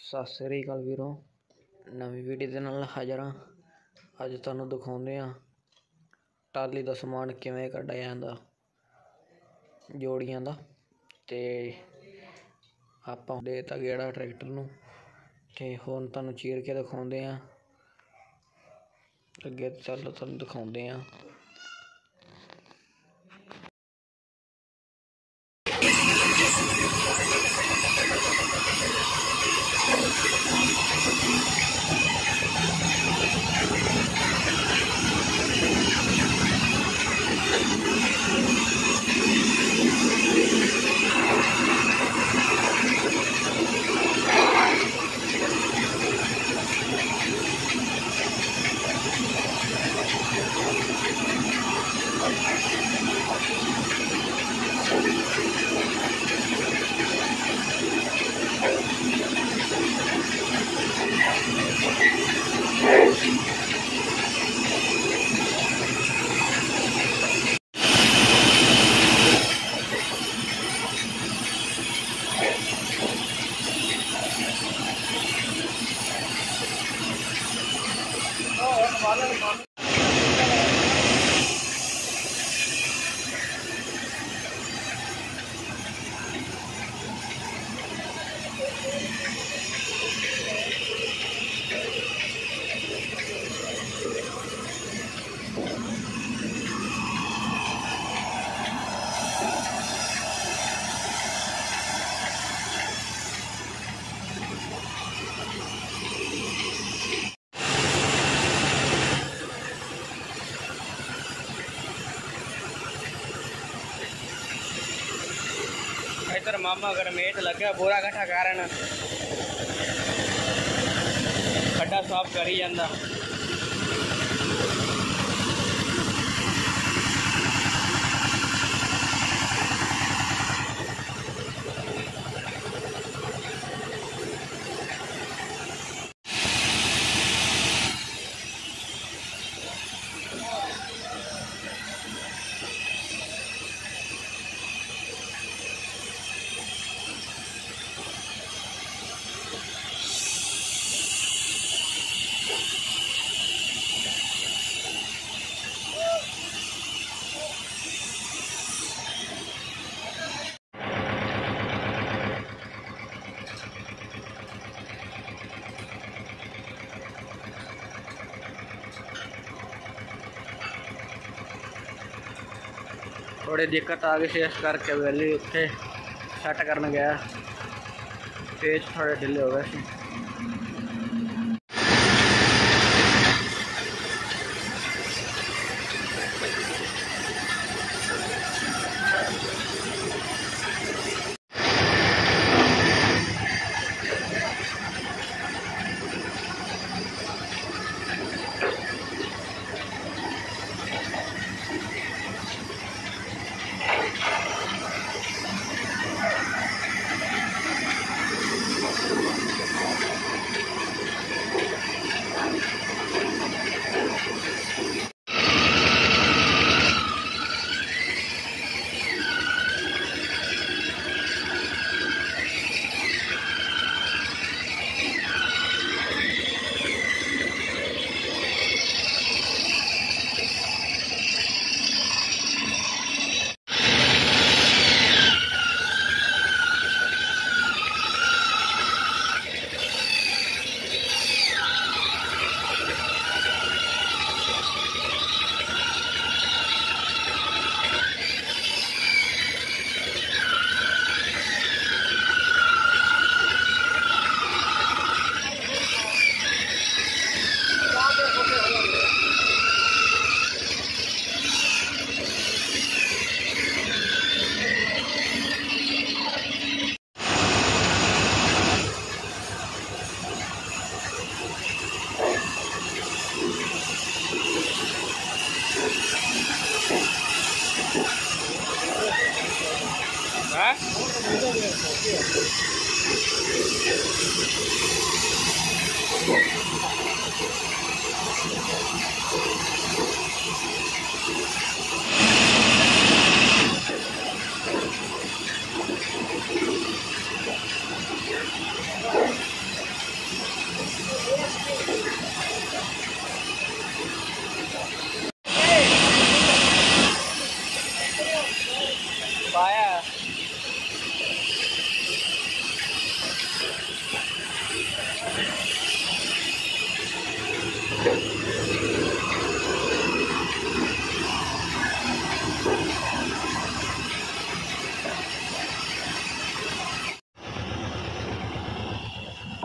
सत श्री अकाल वीरों, नवी वीडियो के नाल हाज़र हाँ। अज तुहानू दिखाउंदे आ टाली दा समान किवें कढाया जांदा जोड़ियां दा। ते आपां देता गेड़ा ट्रैक्टर नू ते हुण तुहानू चीर के दिखाउंदे आ। अगे चलो तुहानू दिखाउंदे आ। इधर मामा घर मेट लगे बोरा कट्ठा कारण खड्डा साफ करी जांदा। थोड़ी दिक्कत आ गई इस करके वैली उत्थे सैट करन गया, पेज थोड़े ढिले हो गए सी।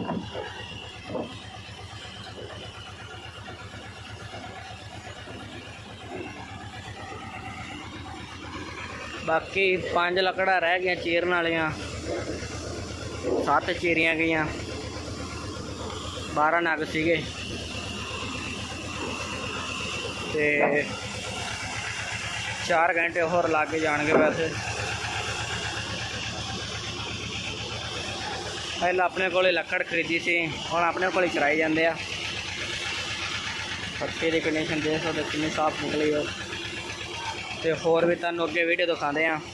बाकी 5 लकड़ा रह गई चीरन वालियां, 7 चीरियां गई, 12 नग सीगे ते 4 घंटे होर लग जाएंगे। वैसे पहले अपने को लकड़ खरीदी सी, हुण अपने को चराई जाते हैं। पत्ते की कंडीशन देख सकते कितनी साफ निकली हो। तो होर भी तुहानूं अगे वीडियो दिखाते हैं।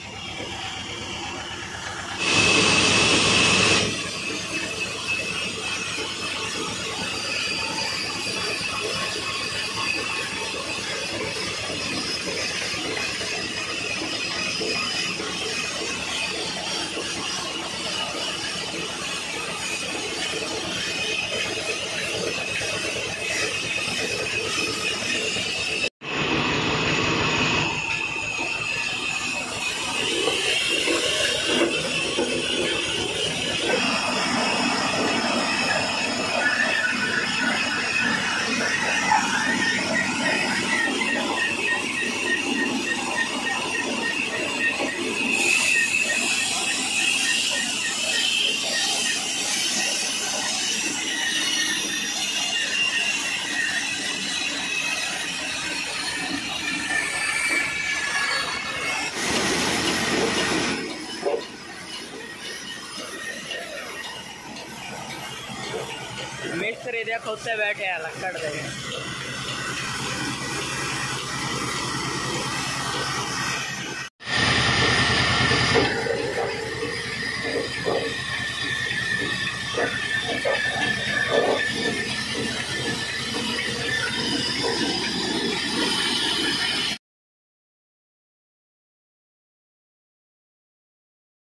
मिस्त्री देखो उत्ते बैठे हैं लकड़ दे।